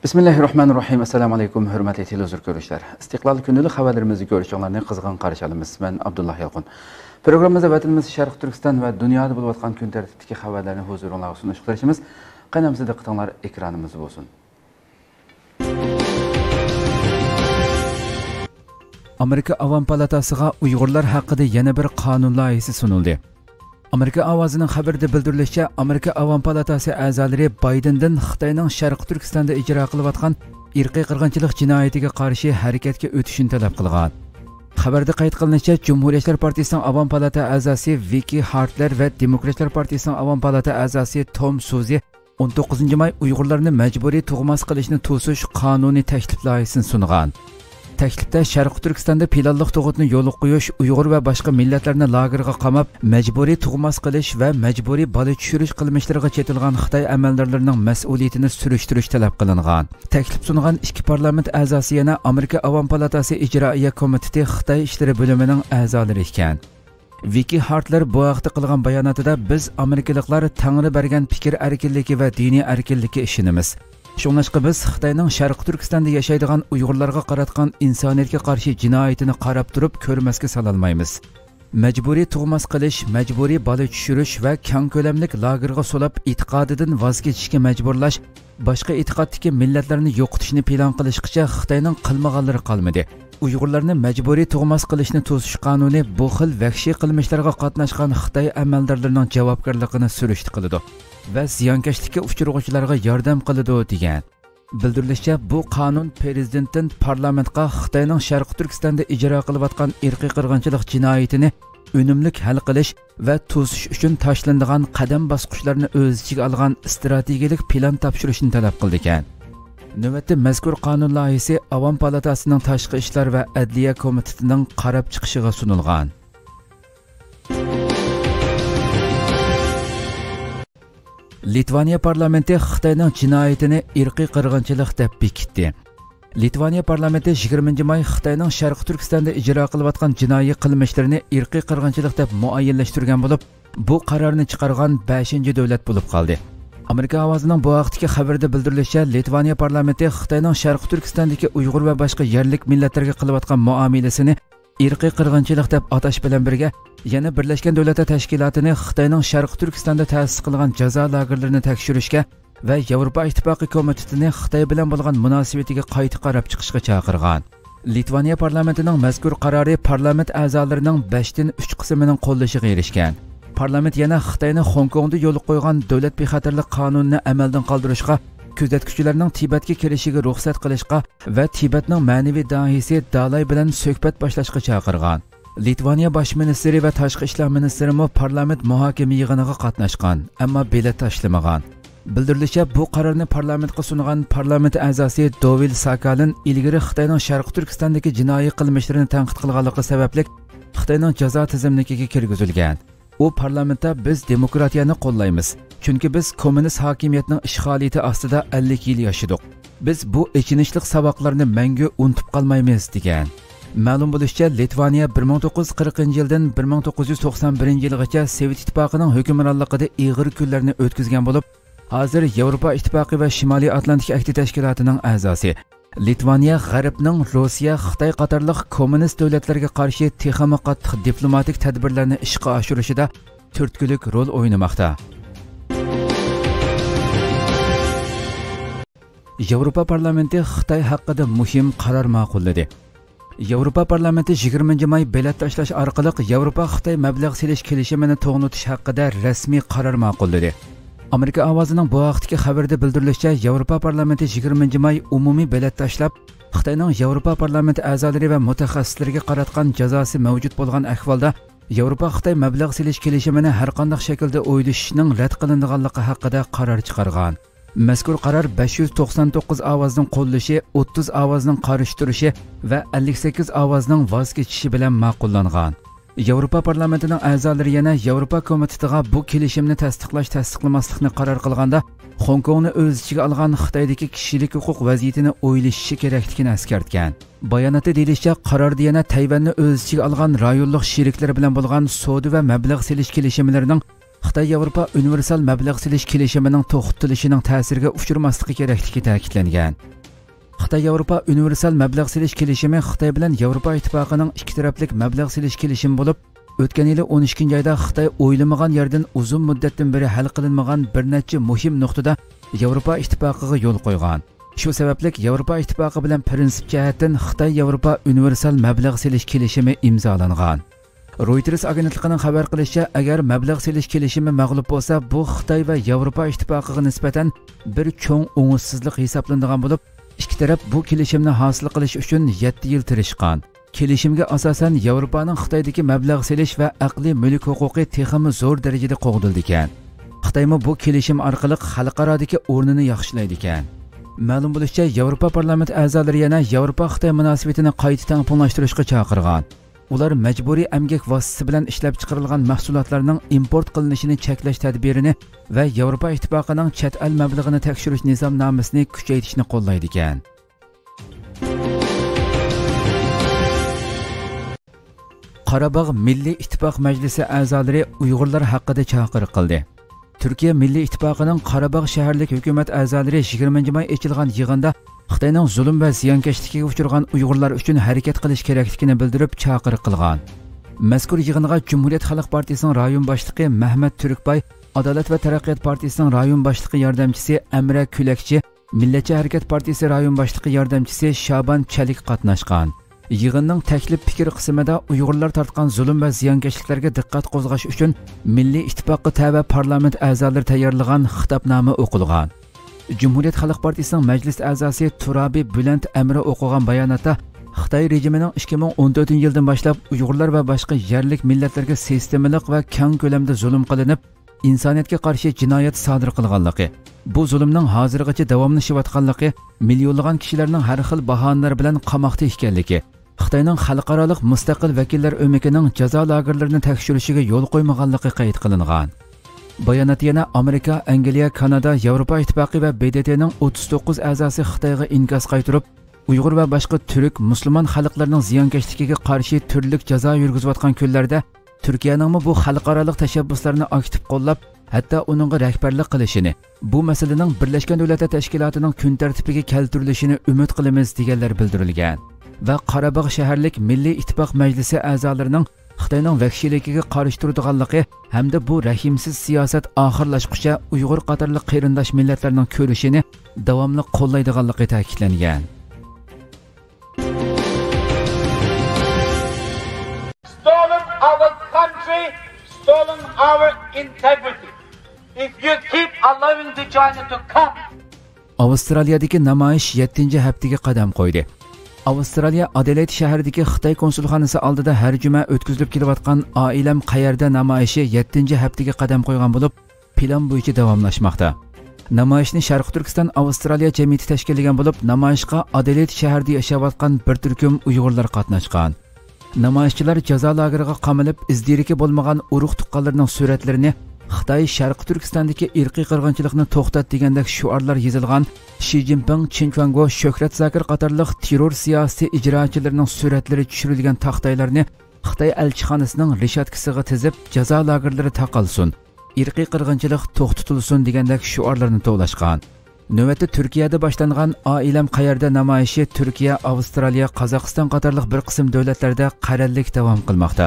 Bismillahirrahmanirrahim. Assalamu alaykum, hurmatli televizor ko'ruvchilar. Istiqlol kunlik xabarlarimizni ko'rishinglarni qizg'in qarshi olamiz. Men Abdullah Yalqin. Programmamizda vatanimiz Sharq Turkiston va dunyoda bo'lib o'tgan kun tartibidagi xabarlarni huzuringizga sunish qilishimiz. Qaynamizda diqqatinglar ekranimiz bo'lsin. Amerika Avam palatasiga Uyg'urlar haqida yana bir qonun loyihasi sunildi. Amerika ovozining xabarida bildirilishicha, Amerika Avam palatasi a'zolari Baydendan Xitoyning Sharq Turkistonda ijro qilayotgan irqiy qirg'inchilik jinoyatiga qarshi harakatga o'tishini talab qilgan. Xabarda qayd qilinishicha, Cumhuriyetçiler Partiyasining Avam palata a'zosi Vicky Hartler va Demokratlar Partiyasining Avam palata a'zosi Tom Suzy 19 may Uyg'urlarni majburiy tug'mas qilishni to'sish qonuniy taklif loyihasini sungan. Taklifda Sharq Turkistonda planliq tug'utni yo'lga qo'yish, Uyg'ur va boshqa millatlarni lagerga qamab, majburiy tug'mas qilish va majburiy bola tushirish qilmishlariga chetilgan Xitoy amaldorlarining mas'uliyatini surishtirish talab qilingan. Taklif sungan ikki parlament a'zosi yana Amerika Avam palatasi ijroiya komiteti Xitoy ishlari bo'limining a'zolari ekan. Vicky Hartler bu haqda qilgan bayonotida biz Amerikaliklar Tangri bergan fikr erkinligi va diniy erkinlikka ishonamiz. Shuningdek biz Xitoyning Sharq Turkistonda yashaydigan Uyg'urlarga qaratgan insoniyatga qarshi jinoyatini qarab turib ko'rmasga salolmaymiz. Majburiy tug'mas qilish, majburiy bola tushirish va keng ko'lamlik lagerga solab e'tiqodidan voz kechishga majburlash, boshqa e'tiqoddagi millatlarni yo'qotishni plan qilishgacha Xitoyning qilmaganlari qolmadi. Uyg'urlarni majburiy tug'mas qilishni to'sish qonuni bu xil vahshiy qilmishlarga qatnashgan Xitoy amaldorlarining javobgarligini surishti qiladi va ziyonkashlikka uchraguvchilarga yordam qiladi degan. Bildirilishicha, bu qonun prezidentdan parlamentga Xitoyning Sharq Turkistonda ijro qilayotgan irqiy qirg'inchilik jinoyatini unumli hal qilish va to'sish uchun tashlanadigan qadam bosqichlarni o'z ichiga olgan strategik plan topshirishni talab qildi ekan. Navbatda mazkur qonun loyihasi Avam palatasining tashqi ishlar va adliya komitetining qarab chiqishiga sunilgan. Litvaniya parlamenti Xitoyning jinoyatini irqiy qirg'inchilik deb bekitdi. Litvaniya parlamenti 20 may Xitoyning Sharq Turkistonda ijro qilayotgan jinoiy qilmishlarini irqiy qirg'inchilik deb muayyanlashtirgan bo'lib, bu qarorni chiqargan 5-davlat bo'lib qoldi. Amerika ovozining bu vaqtdagi xabarda bildirilishicha, Litvaniya parlamenti Xitoyning Sharq Turkistondagi Uyg'ur va boshqa yerlik millatlarga qilayotgan muomalasini irqiy qirg'inchilik deb atash bilan birga yana Birlashgan Davlatlar Tashkilotini Xitoyning Sharq Turkistonda ta'sis qilgan jazo lagerlarini tekshirishga va Yevropa Ittifoqi komitetini Xitoy bilan bo'lgan munosabatiga qayta qarab chiqishga chaqirgan. Litvaniya parlamentining mazkur qarori parlament a'zolarining 5dan 3 qismining qo'llashiga erishgan. Parlament yana Xitoyni Hong Kongda yo'l qo'ygan davlat bexatarlik qonunini amaldan qoldirishga, kuzatuvchilarning Tibetga kirishiga ruxsat qilishga va Tibetning ma'naviy dohisi Dalay bilan suhbat boshlashga chaqirgan. Litvaniya bosh ministri va tashqi ishlar ministri parlament muhokama yig'iniga qatnashgan, ammo bilet tashlamagan. Bildirilishicha, bu qarorni parlamentga sungan parlament a'zosi Dovil Sakalin ilgari Xitoyning Sharq Turkistondagi jinoiy qilmishlarini tanqid qilganligi sababli Xitoyning jazo tizimligiga kirgizilgan. U parlamentda biz demokratiyani qo'llaymiz, chunki biz kommunist hokimiyatning ishg'oliyati ostida 50 yil yashadik. Biz bu ichinishlik saboqlarni mangu unutib qolmaymiz degan. Ma'lum bo'lishicha, Litvaniya 1940-yildan 1991-yilgacha Sovet ittifoqining hukmronligida ig'ir kunlarni o'tkazgan bo'lib, hozir Yevropa ittifoqi va Shimoliy Atlantik ahdi tashkilotining a'zosi. Litvaniya G'arbning Rossiya, Xitoy qatorliq kommunist davlatlarga qarshi texnik qattiq diplomatik tadbirlarni ishga oshirishida turtkilik rol o'ynamoqda. Yevropa parlamenti Xitoy haqida muhim qaror ma'qulladi. Yevropa parlamenti 20 may bilet tashlash orqali Yevropa Xitoy mablag' selish kelishimini to'g'nitish haqida rasmiy qaror ma'qulladi. Amerika ovozining bu vaqtdagi xabarda bildirilishicha, Yevropa parlamenti 20 may umumiy bilet tashlab, Xitoyning Yevropa parlamenti a'zolari va mutaxassislariga qaratgan jazosi mavjud bo'lgan ahvolda Yevropa Xitoy mablag' selish kelishimini har qanday shaklda o'ylashning rad qilinganligi haqida qaror chiqargan. Mazkur qaror 599 ovozning qo'llashi, 30 ovozning qarshi turishi va 58 ovozning voz kechishi bilan ma'qullangan. Yevropa parlamentining a'zolari yana Yevropa komitetiga bu kelishimni tasdiqlamaslikni qaror qilganda, Hong Kongni o'z ichiga olgan Xitoydagi kishilik huquq vaziyatini o'ylashi kerakligini eskartgan. Bayonotda deyilishicha, qarorda yana Tayvanni o'z ichiga olgan rayonlik sheriklari bilan bo'lgan savdo va mablag' selish kelishimlarining Xitoy Yevropa universal mablag' silish kelishimining to'xtatilishining ta'siriga uchramaslig'i kerakligi ta'kidlangan. Xitoy Yevropa universal mablag' silish kelishimi Xitoy bilan Yevropa ittifoqining ikki taraflik mablag' silish kelishimi bo'lib, o'tgan yili 12 oyda Xitoy o'ylamagan yerdan uzun muddatdan beri hal qilinmagan bir nechta muhim nuqtada Yevropa ittifoqiga yo'l qo'ygan. Shu sababli Yevropa ittifoqi bilan prinsip jihatdan Xitoy Yevropa universal mablag' silish kelishimi imzolangan. Reuters agentligining xabar qilishicha, agar mablag' silish kelishimi mag'lub bo'lsa, bu Xitoy va Yevropa ittifoqiga nisbatan bir cho'ng o'ng'ishsizlik hisoblanadigan bo'lib, ikki taraf bu kelishimni hosil qilish uchun 7 yil tirishgan. Kelishimga asosan Yevropaning Xitoydagi mablag' silish va aqliy mulk huquqi texmi zo'r darajada qo'g'dildi ekan. Xitoymi bu kelishim orqali xalqarodagi o'rnini yaxshilaydi ekan. Ma'lum bo'lishicha, Yevropa parlamenti a'zolari yana Yevropa-Xitoy munosabatini qayta taqsimlashtirishga chaqirgan. Ular majburiy emgak vositasi bilan ishlab chiqarilgan mahsulotlarning import qilinishini cheklash tadbirini va Yevropa ittifoqining chet el mablag'ini tekshirish nizomnomasini kuchaytirishni qo'llaydi ekan. Qarabog' Milliy ittifoq majlisi a'zolari Uyg'urlar haqida chaqiriq qildi. Turkiya Milliy ittifoqining Qarabog' shaharlik hukumat a'zolari 20 may ochilgan yig'inda Xitoyning zulm va ziyonkashligiga uchragan Uyg'urlar uchun harakat qilish kerakligini bildirib chaqiriq qilgan. Mazkur yig'inga Cumhuriyet Xalq partiyasining rayon boshlig'i Mahmad Turkbay, Adolat va taraqqiyot partiyasining rayon boshlig'i yordamchisi Amra Kulakchi, Millatchi harakat partiyasi rayon boshlig'i yordamchisi Shaban Chalik qatnashgan. Yig'inning taklif fikr qismida Uyg'urlar tortgan zulm va ziyonkashliklarga diqqat qo'zg'ash uchun Milliy ittifoqqa tabe parlament a'zolari tayyorlagan xitobnoma o'qilgan. Cumhuriyet Xalq partiyasining majlis a'zosi Turabi Buland Amri o'qigan bayonotda Xitoy rejimining 2014-yildan boshlab Uyg'urlar va boshqa yerlik millatlarga sistemalik va keng ko'lamda zulm qilinib, insoniyatga qarshi jinoyat sodir qilganligi, bu zulmning hozirgacha davomlashayotganligi, millionlagan kishilarning har xil bahonalar bilan qamoqda ekanligi, Xitoyning xalqaro mustaqil vakillar o'makining jazo lagerlarini tekshirishiga yo'l qo'ymaganligi qayd qilingan. Bayonot yana Amerika, Angliya, Kanada, Yevropa ittifoqi va BDTning 39 a'zosi Xitoyga inkos qaytirib, Uyg'ur va boshqa turk musulmon xalqlarining ziyonkashligiga qarshi turli jazo yurgizayotgan kunlarda Turkiyaning bu xalqaro tashabbuslarni aktiv qo'llab, hatto uningga rahbarlik qilishini, bu masalaning Birlashgan Davlatlar Tashkilotining kun tartibiga keltirilishini umid qilamiz deganlar bildirilgan. Va Qarabog' shaharlik Milliy ittifoq majlisi a'zolarining Xitoyning vahshiyligiga qarshi turadiganligi hamda bu rahimsiz siyosat oxirlashguncha Uyg'ur qatorli qarindosh millatlarning ko'rishini davomli qo'llaydiganligi ta'kidlangan. Stolen our country, stolen our integrity. If you keep allowing the China to come. Avstraliyadagi namoyish 7-haftaga qadam qo'ydi. Avstraliya Adelaide shahridagi Xitoy konsulxonasi oldida har juma o'tkazilib kelayotgan Oilam qayerda namoyishi 7-haftaga qadam qo'ygan bo'lib, plan bo'yicha davomlashmoqda. Namoyishni Sharq Turkiston Avstraliya jamiyati tashkillagan bo'lib, namoyishga Adelaide shahrida yashayotgan bir turkum Uyg'urlar qatnashgan. Namoyishchilar jazo lageriga qamalib, izdiriki bo'lmagan urug' tuqqanlarning suratlarini, Xitoy Sharq Turkistondagi irqiy qirg'inchilikni to'xtat degandek shiorlar yozilgan Xi Jinping, Chen Quango, Shuhrat Zakir qatorliq terror siyosiy ijrochilarining suratlari tushirilgan taxtaylarni Xitoy elchixonasining rishatkasiga tizib, jazo lagerlari taqalsin, irqiy qirg'inchilik to'xtatilsin degandek shiorlarni to'lashgan. Navbatda Turkiyada boshlangan Oilam qayerda namoyishi Turkiya, Avstraliya, Qozog'iston qatorliq bir qism davlatlarda qarorlik davom qilmoqda.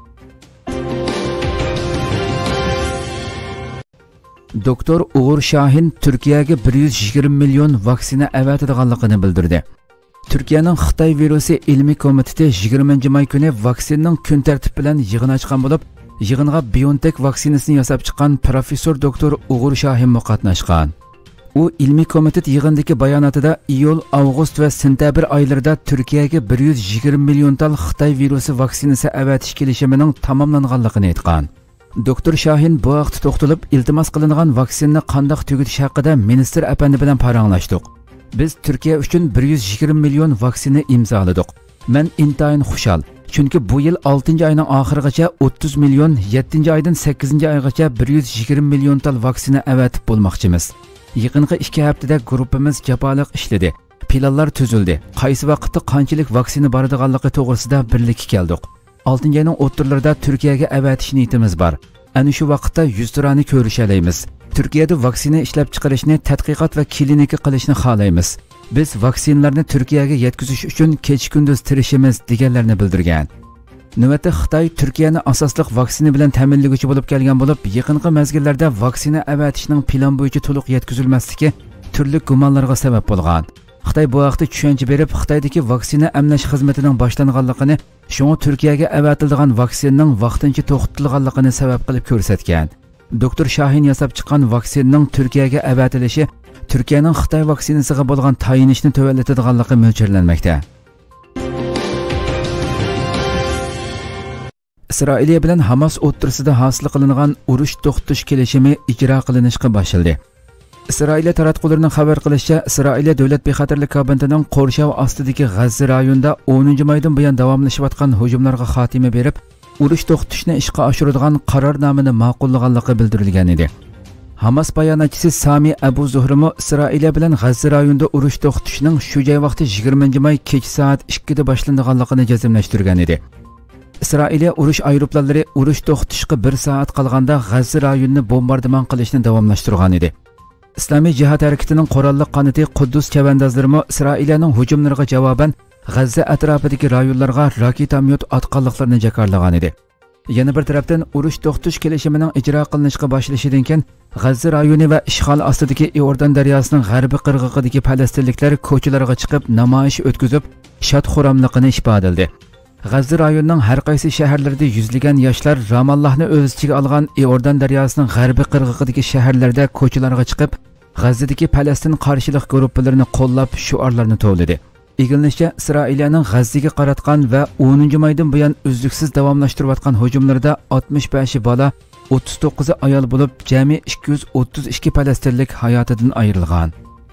Doktor Uğur Şahin Turkiyaga 120 million vaksina avatadiganligini bildirdi. Turkiyaning Xitoy virusi ilmiy komiteti 20 may kuni vaksinaning kun tartibi bilan yig'in ochgan bo'lib, yig'inga BioNTech vaksinasini yasab chiqqan professor doktor Uğur Şahin qatnashgan. U ilmiy komitet yig'indagi bayonotida iyul, avgust va sentabr oylarida Turkiyaga 120 million tal Xitoy virusi vaksinasi avatish kelishimining tamomlanganligini aytgan. Doktor Şahin bu vaqt to'xtalib, iltimos qilingan vaksinani qandoq tugutish haqida ministr apandi bilan paranglashdik. Biz Turkiya uchun 120 million vaksina imzoladik. Men intayin xushal, chunki bu yil 6-oyning oxirigacha 30 million, 7-oydan 8-oygacha 120 million tal vaksina avatib bo'lmoqchimiz. Yaqinqi 2 haftada guruhimiz jaboliq ishladi. Planlar tuzildi. Qaysi vaqtda qanchalik vaksina boradiganligi to'g'risida birlikka keldik. 6-oyning o'ttirlarida Turkiyaga avatish niyatimiz bor. ana shu vaqtda yuzturani ko'rishalaymiz. Turkiyada vaksina ishlab chiqarishni, tadqiqot va klinika qilishni xohlaymiz. Biz vaksinalarni Turkiyaga yetkazish uchun kecha-kunduz tirishimiz deganlarni bildirgan. Navbatda Xitoy Turkiyani asosliq vaksina bilan ta'minlovchi bo'lib kelgan bo'lib, yaqinqi mezgillarda vaksina avatishning plan bo'yicha to'liq yetkazilmasligi turli gumonlarga sabab bo'lgan. Xitoy bu vaqtda tushuncha berib, Xitoydagi vaksina emlash xizmatining boshlanganligini, shunga Turkiyaga avatiladigan vaksinaning vaqtincha to'xtatilganligini sabab qilib ko'rsatgan. Doktor Shahin yasab chiqqan vaksinaning Turkiyaga avatilishi Turkiyaning Xitoy vaksinasiga bo'lgan tayinishni tovanlatadiganligi mo'ljallanmoqda. Isroiliya bilan Hamas o'rtasida hosil qilingan urush to'xtatish kelishimi ijro qilinishga boshlandi. Isroiliya taratqullarining xabar qilishicha, Isroiliya davlat bexatarlik kabinetining Qo'rshav ostidagi G'azza rayonida 10-maydan buyon davomlashayotgan hujumlarga xotima berib, urush to'xtatishni ishga oshiradigan qarornomani ma'qullaganligi bildirilgan edi. Hamas bayonotchisi Sami Abu Zuhrimo Isroiliya bilan G'azza rayonida urush to'xtatishning shu joy vaqti 20-may kech soat 2 da boshlanganligini jazmlashtirgan edi. Isroiliya urush aeroplanlari urush to'xtatishga 1 soat qolganda G'azza rayonini bombardimon qilishni davomlashtirgan edi. Islomiy jihad harakatining qurolli qanoti Quddus chavandozlarimi Isroiliyaning hujumlariga javoban G'azza atrofidagi rayonlarga raketamyot otganliklarini jakarlagan edi. Yana bir tarafdan urush to'xtatish kelishimining ijro qilinishga boshlanishidan keyin G'azza rayoni va ishg'ol ostidagi Iordan daryosining g'arbiy qirg'og'idagi falastinliklar ko'chalarga chiqib namoyish o'tkazib, shod-xuramligini ifodaladi. G'azza rayonining har qaysi shaharlarida yuzlagan yoshlar Ramallohni o'z ichiga olgan Iordan daryosining g'arbiy qirg'og'idagi shaharlarda ko'chalarga chiqib, G'azzadagi Falastin qarshilik guruhlarini qo'llab shuarlarni to'ladi. Egilishicha, Isroiliyaning G'azzaga qaratgan va 10-maydan buyon uzluksiz davomlashtirayotgan hujumlarida 65 bola, 39 ayol bo'lib, jami 232 falastinlik hayotidan ayrilgan.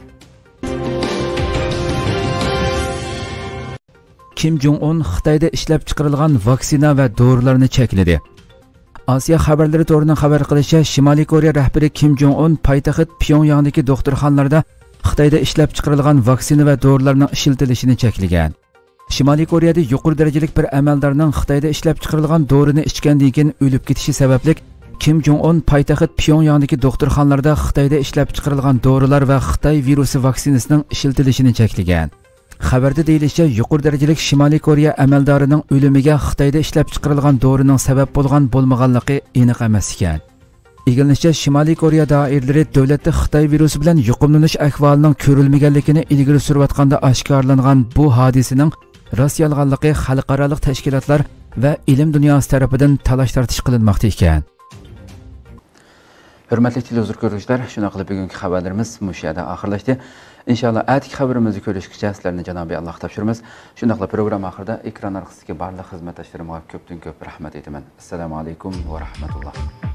Kim Jong-un Xitoyda ishlab chiqarilgan vaksina va dorilarni chekladi. Osiyo xabarlari to'rining xabar qilishicha, Shimoliy Koreya rahbari Kim Jong-un poytaxt Pyongyangdagi doktorxonalarda Xitoyda ishlab chiqarilgan vaksina va dorilarning ishlatilishini cheklagan. Shimoliy Koreyada yuqori darajalik bir amaldorning Xitoyda ishlab chiqarilgan dorini ichgandan keyin o'lib ketishi sababli Kim Jong-un poytaxt Pyongyangdagi doktorxonalarda Xitoyda ishlab chiqarilgan dorilar va Xitoy virusi vaksinasining ishlatilishini cheklagan. Xabarda deyilishicha, yuqori darajalik Shimoliy Koreya amaldorining o'limiga Xitoyda ishlab chiqarilgan dorining sabab bo'lgan bo'lmaganligi aniq emas ekan. Egilishicha, Shimoliy Koreya doiralari davlatda Xitoy virusi bilan yuqumlanish ahvolining ko'rilmaganligini ilgari surayotganda oshkorlangan bu hodisaning rost yolg'onligi xalqaro tashkilotlar va ilm dunyosi tomonidan talash-tartish qilinmoqda ekan. Hurmatli televizor ko'ruvchilar, shuna qilib bugungi xabarlarimiz mush yerda oxirlashdi. Inshaalloh atki xabarimizni ko'rishgacha sizlarni Janobiy Alloh topshiramiz. Shuna qilib program oxirida ekran orqasidagi barcha xizmatdoshlarimga ko'pdan ko'p rahmat aytaman. Assalomu alaykum va rahmatulloh.